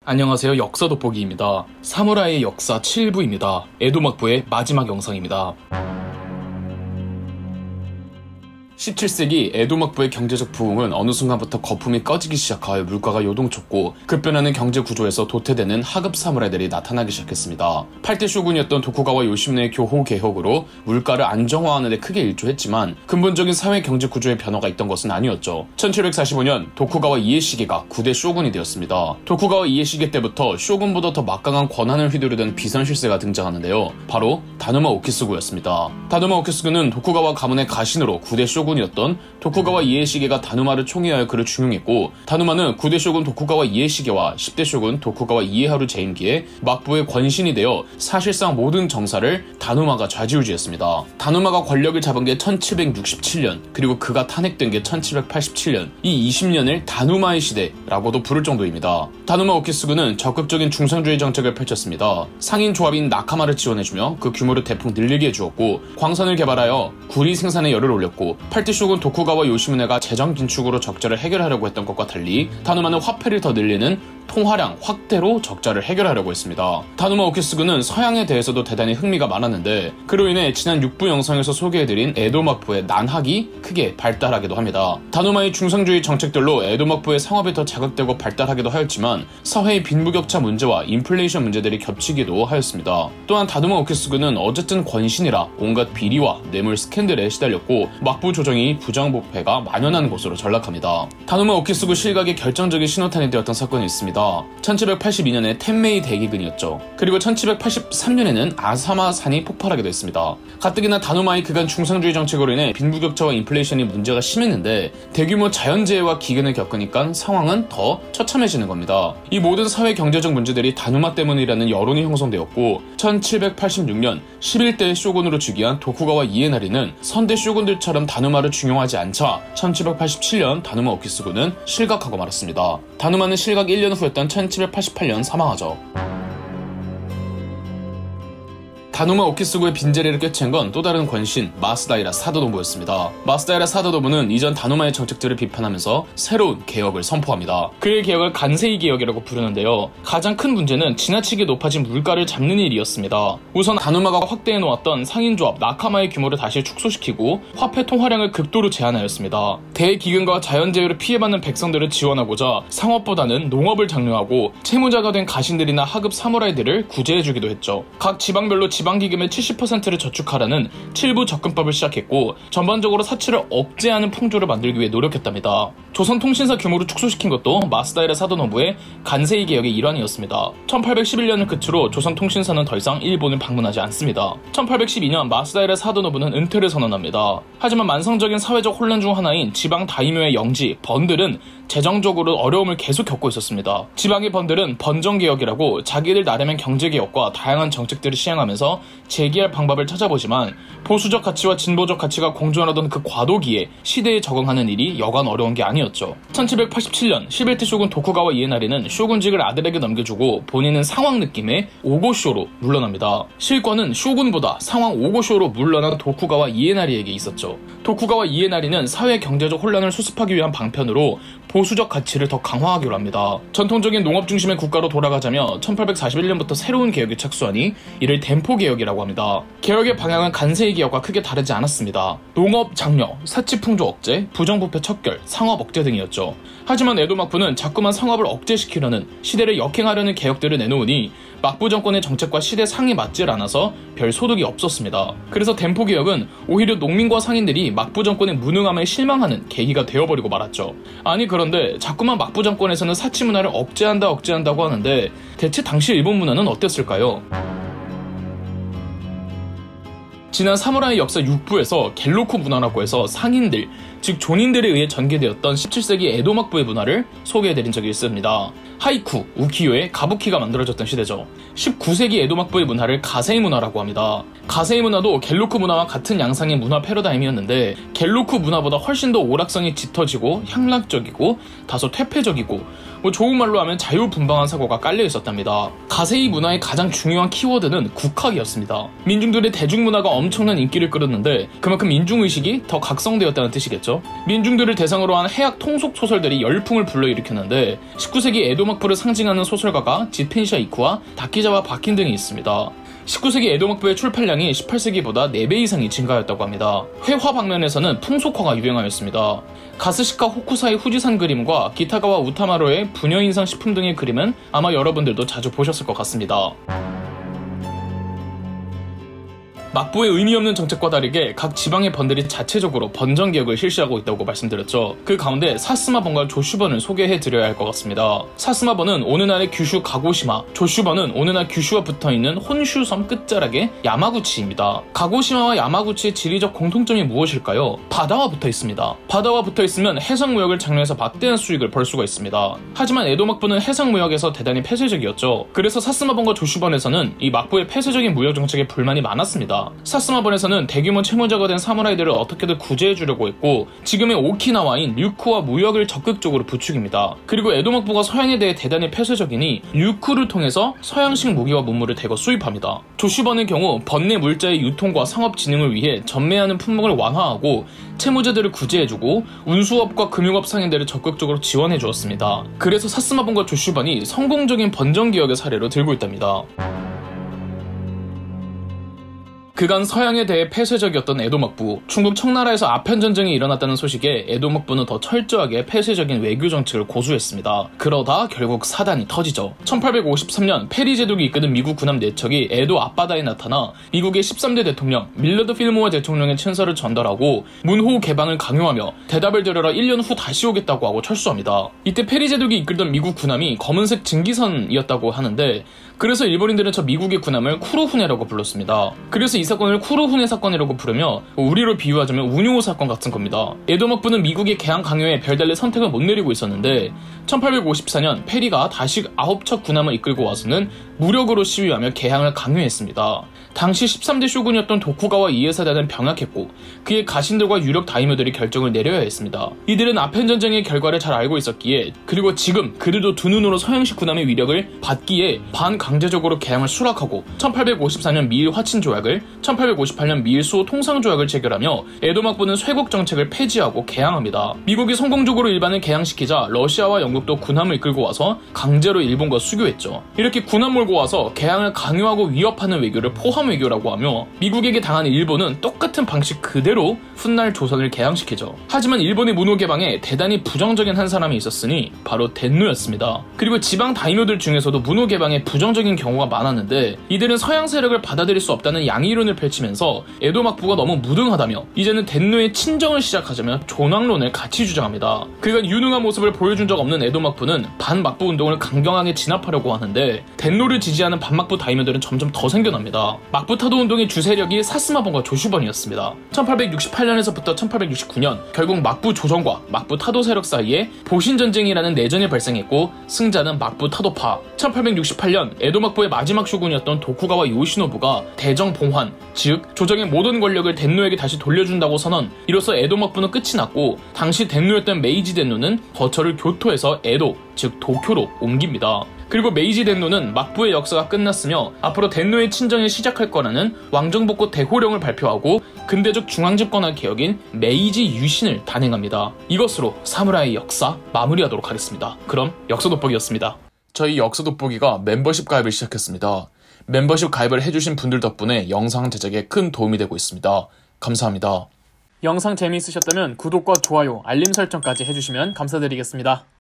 안녕하세요. 역사 돋보기입니다. 사무라이의 역사 7부입니다. 에도막부의 마지막 영상입니다. 17세기 에도막부의 경제적 부흥은 어느 순간부터 거품이 꺼지기 시작하여 물가가 요동쳤고 급변하는 경제 구조에서 도태되는 하급 사무라이들이 나타나기 시작했습니다. 8대 쇼군이었던 도쿠가와 요시무네의 교호 개혁으로 물가를 안정화하는 데 크게 일조했지만 근본적인 사회 경제 구조의 변화가 있던 것은 아니었죠. 1745년 도쿠가와 이에시게가 9대 쇼군이 되었습니다. 도쿠가와 이에시게 때부터 쇼군보다 더 막강한 권한을 휘두르던 비선실세가 등장하는데요. 바로 다누마 오키스구였습니다. 다누마 오키스구는 도쿠가와 가문의 가신으로 9대 쇼군이었던 도쿠가와 이에시게가 다누마를 총애하여 그를 중용했고, 다누마는 9대 쇼군 도쿠가와 이에시게와 10대 쇼군 도쿠가와 이에하루 재임기에 막부의 권신이 되어 사실상 모든 정사를 다누마가 좌지우지했습니다. 다누마가 권력을 잡은 게 1767년, 그리고 그가 탄핵된 게 1787년, 이 20년을 다누마의 시대라고도 부를 정도입니다. 다누마 오키스구는 적극적인 중상주의 정책을 펼쳤습니다. 상인 조합인 나카마를 지원해주며 그 규모를 대폭 늘리게 해주었고, 광산을 개발하여 구리 생산에 열을 올렸고, 8대 쇼군 도쿠가와 요시무네가 재정 긴축으로 적자를 해결하려고 했던 것과 달리 다누마는 화폐를 더 늘리는 통화량 확대로 적자를 해결하려고 했습니다. 다누마 오키스구는 서양에 대해서도 대단히 흥미가 많았는데, 그로 인해 지난 6부 영상에서 소개해드린 에도막부의 난학이 크게 발달하기도 합니다. 다누마의 중상주의 정책들로 에도막부의 상업이 더 자극되고 발달하기도 하였지만 사회의 빈부격차 문제와 인플레이션 문제들이 겹치기도 하였습니다. 또한 다누마 오키스구는 어쨌든 권신이라 온갖 비리와 뇌물 스캔들에 시달렸고 막부 조정이 부정부패가 만연한 곳으로 전락합니다. 다누마 오키스구 실각의 결정적인 신호탄이 되었던 사건이 있습니다. 1782년에 텐메이 대기근이었죠. 그리고 1783년에는 아사마산이 폭발하기도 했습니다. 가뜩이나 다누마의 그간 중상주의 정책으로 인해 빈부격차와 인플레이션이 문제가 심했는데 대규모 자연재해와 기근을 겪으니까 상황은 더 처참해지는 겁니다. 이 모든 사회 경제적 문제들이 다누마 때문이라는 여론이 형성되었고, 1786년 11대 쇼군으로 즉위한 도쿠가와 이에나리는 선대 쇼군들처럼 다누마를 중용하지 않자 1787년 다누마 오키스구는 실각하고 말았습니다. 다누마는 실각 1년 후였던 1788년 사망하죠. 다누마 오키스구의 빈자리를 꿰찬 건 또 다른 권신 마스다이라 사도노부였습니다. 마스다이라 사도노부는 이전 다누마의 정책들을 비판하면서 새로운 개혁을 선포합니다. 그의 개혁을 간세이 개혁이라고 부르는데요. 가장 큰 문제는 지나치게 높아진 물가를 잡는 일이었습니다. 우선 다누마가 확대해놓았던 상인조합 나카마의 규모를 다시 축소시키고 화폐 통화량을 극도로 제한하였습니다. 대기근과 자연재해로 피해받는 백성들을 지원하고자 상업보다는 농업을 장려하고 채무자가 된 가신들이나 하급 사무라이들을 구제해주기도 했죠. 각 지방별로 지방기금의 70%를 저축하라는 7부 접근법을 시작했고, 전반적으로 사치를 억제하는 풍조를 만들기 위해 노력했답니다. 조선통신사 규모를 축소시킨 것도 마스다이라 사도노부의 간세이 개혁의 일환이었습니다. 1811년을 끝으로 조선통신사는 더 이상 일본을 방문하지 않습니다. 1812년 마스다이라 사도노부는 은퇴를 선언합니다. 하지만 만성적인 사회적 혼란 중 하나인 지방 다이묘의 영지, 번들은 재정적으로 어려움을 계속 겪고 있었습니다. 지방의 번들은 번정개혁이라고 자기들 나름의 경제개혁과 다양한 정책들을 시행하면서 재기할 방법을 찾아보지만 보수적 가치와 진보적 가치가 공존하던 그 과도기에 시대에 적응하는 일이 여간 어려운 게 아니었죠. 1787년 11대 쇼군 도쿠가와 이에나리는 쇼군직을 아들에게 넘겨주고 본인은 상황 느낌의 오고쇼로 물러납니다. 실권은 쇼군보다 상황 오고쇼로 물러난 도쿠가와 이에나리에게 있었죠. 도쿠가와 이에나리는 사회 경제적 혼란을 수습하기 위한 방편으로 보수적 가치를 더 강화하기로 합니다. 전통적인 농업 중심의 국가로 돌아가자며 1841년부터 새로운 개혁에 착수하니 이를 덴포개혁이라고 합니다. 개혁의 방향은 간세이 개혁과 크게 다르지 않았습니다. 농업 장려, 사치 풍조 억제, 부정부패 척결, 상업 억제 등이었죠. 하지만 에도막부는 자꾸만 상업을 억제시키려는, 시대를 역행하려는 개혁들을 내놓으니 막부 정권의 정책과 시대 상이 맞질 않아서 별 소득이 없었습니다. 그래서 덴포개혁은 오히려 농민과 상인들이 막부 정권의 무능함에 실망하는 계기가 되어버리고 말았죠. 아니 그런데 자꾸만 막부 정권에서는 사치 문화를 억제한다고 하는데 대체 당시 일본 문화는 어땠을까요? 지난 사무라이 역사 6부에서 갤로쿠 문화라고 해서 상인들, 즉 존인들에 의해 전개되었던 17세기 에도막부의 문화를 소개해드린 적이 있습니다. 하이쿠, 우키요에 가부키가 만들어졌던 시대죠. 19세기 에도막부의 문화를 가세이 문화라고 합니다. 가세이 문화도 갤로쿠 문화와 같은 양상의 문화 패러다임이었는데 갤로쿠 문화보다 훨씬 더 오락성이 짙어지고 향락적이고 다소 퇴폐적이고 좋은 말로 하면 자유분방한 사고가 깔려 있었답니다. 가세이 문화의 가장 중요한 키워드는 국학이었습니다. 민중들의 대중문화가 엄청난 인기를 끌었는데 그만큼 민중의식이 더 각성되었다는 뜻이겠죠. 민중들을 대상으로 한 해학 통속 소설들이 열풍을 불러일으켰는데 19세기 에도 에도막부를 상징하는 소설가가 지펜시아 이쿠와 다키자와 바킨 등이 있습니다. 19세기 에도막부의 출판량이 18세기보다 4배 이상이 증가하였다고 합니다. 회화 방면에서는 풍속화가 유행하였습니다. 가스시카 호쿠사의 후지산 그림과 기타가와 우타마로의 부녀인상 식품 등의 그림은 아마 여러분들도 자주 보셨을 것 같습니다. 막부의 의미 없는 정책과 다르게 각 지방의 번들이 자체적으로 번정 개혁을 실시하고 있다고 말씀드렸죠. 그 가운데 사스마번과 조슈번을 소개해드려야 할 것 같습니다. 사스마번은 오늘날의 규슈 가고시마, 조슈번은 오늘날 규슈와 붙어있는 혼슈섬 끝자락의 야마구치입니다. 가고시마와 야마구치의 지리적 공통점이 무엇일까요? 바다와 붙어있습니다. 바다와 붙어있으면 해상무역을 장려해서 막대한 수익을 벌 수가 있습니다. 하지만 에도막부는 해상무역에서 대단히 폐쇄적이었죠. 그래서 사스마번과 조슈번에서는 이 막부의 폐쇄적인 무역 정책에 불만이 많았습니다. 사스마번에서는 대규모 채무자가 된 사무라이들을 어떻게든 구제해주려고 했고 지금의 오키나와인 류쿠와 무역을 적극적으로 부추깁니다. 그리고 에도막부가 서양에 대해 대단히 폐쇄적이니 류쿠를 통해서 서양식 무기와 문물을 대거 수입합니다. 조슈번의 경우 번내 물자의 유통과 상업 진흥을 위해 전매하는 품목을 완화하고 채무자들을 구제해주고 운수업과 금융업 상인들을 적극적으로 지원해주었습니다. 그래서 사스마번과 조슈번이 성공적인 번정기역의 사례로 들고 있답니다. 그간 서양에 대해 폐쇄적이었던 에도막부, 충북 청나라에서 아편전쟁이 일어났다는 소식에 에도막부는 더 철저하게 폐쇄적인 외교 정책을 고수했습니다. 그러다 결국 사단이 터지죠. 1853년 페리 제독이 이끄는 미국 군함 4척이 에도 앞바다에 나타나 미국의 13대 대통령 밀러드 필모어 대통령의 친서를 전달하고 문호 개방을 강요하며 대답을 들으러 1년 후 다시 오겠다고 하고 철수합니다. 이때 페리 제독이 이끌던 미국 군함이 검은색 증기선이었다고 하는데 그래서 일본인들은 저 미국의 군함을 쿠로후네라고 불렀습니다. 그래서 이 사건을 쿠로후네 사건이라고 부르며 우리로 비유하자면 운용호 사건 같은 겁니다. 에도막부는 미국의 개항 강요에 별달리 선택을 못 내리고 있었는데 1854년 페리가 다시 9척 군함을 이끌고 와서는 무력으로 시위하며 개항을 강요했습니다. 당시 13대 쇼군이었던 도쿠가와 이에사다는 병약했고 그의 가신들과 유력 다이묘들이 결정을 내려야 했습니다. 이들은 아편전쟁의 결과를 잘 알고 있었기에 그리고 지금 그들도 두 눈으로 서양식 군함의 위력을 받기에 반강제적으로 개항을 수락하고 1854년 미일 화친 조약을 1858년 미일 수호 통상 조약을 체결하며 에도막부는 쇄국 정책을 폐지하고 개항합니다. 미국이 성공적으로 일반을 개항시키자 러시아와 영국도 군함을 이끌고 와서 강제로 일본과 수교했죠. 이렇게 군함 몰고 와서 개항을 강요하고 위협하는 외교를 포함 외교라고 하며 미국에게 당한 일본은 똑같은 방식 그대로 훗날 조선을 개항시키죠. 하지만 일본의 문호 개방에 대단히 부정적인 한 사람이 있었으니 바로 덴노였습니다. 그리고 지방 다이묘들 중에서도 문호 개방에 부정적인 경우가 많았는데 이들은 서양 세력을 받아들일 수 없다는 양이론을 펼치면서 에도막부가 너무 무능하다며 이제는 덴노의 친정을 시작하자며 존왕론을 같이 주장합니다. 그간 유능한 모습을 보여준 적 없는 에도막부는 반막부 운동을 강경하게 진압하려고 하는데 덴노를 지지하는 반막부 다이묘들은 점점 더 생겨납니다. 막부 타도 운동의 주세력이 사스마번과 조슈번이었습니다. 1868년에서부터 1869년 결국 막부 조정과 막부 타도 세력 사이에 보신전쟁이라는 내전이 발생했고 승자는 막부 타도파. 1868년 에도막부의 마지막 쇼군이었던 도쿠가와 요시노부가 대정 봉환, 즉 조정의 모든 권력을 덴노에게 다시 돌려준다고 선언. 이로써 에도막부는 끝이 났고 당시 덴노였던 메이지 덴노는 거처를 교토에서 에도, 즉 도쿄로 옮깁니다. 그리고 메이지 덴노는 막부의 역사가 끝났으며 앞으로 덴노의 친정이 시작할 거라는 왕정복고 대호령을 발표하고 근대적 중앙집권화 개혁인 메이지 유신을 단행합니다. 이것으로 사무라이 역사 마무리하도록 하겠습니다. 그럼 역사 돋보기였습니다. 저희 역사 돋보기가 멤버십 가입을 시작했습니다. 멤버십 가입을 해주신 분들 덕분에 영상 제작에 큰 도움이 되고 있습니다. 감사합니다. 영상 재미있으셨다면 구독과 좋아요, 알림 설정까지 해주시면 감사드리겠습니다.